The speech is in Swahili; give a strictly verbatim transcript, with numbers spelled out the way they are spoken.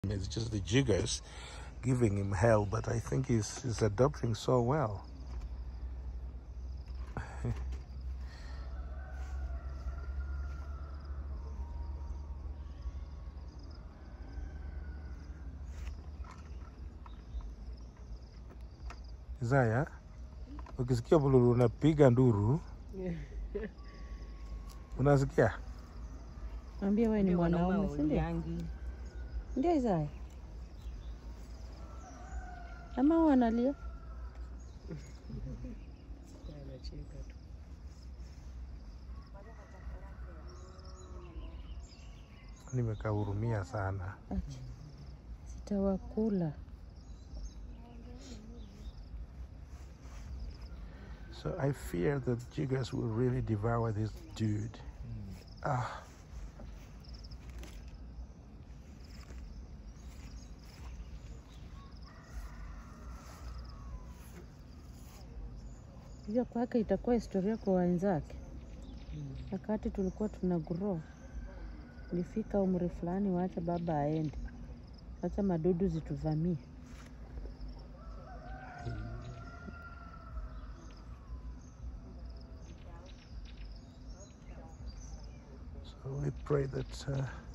It's just the jiggers giving him hell, but I think he's, he's adopting so well. Isaiah, ukisikia bululu unapiga nduru. Unasikia? Ambia wewe ni mwanaume, si ndio? Ndio Isaiah. Ama wanalia? Nimekahurumia sana. Sitawakula. So I fear that jiggers will really devour this dude. Mm. Ah. Hiyo kwake itakuwa historia kwa wenzake. Wakati tulikuwa tuna grow, nilifika umri fulani waacha baba aende. Acha madudu zituvamie. So we pray that uh,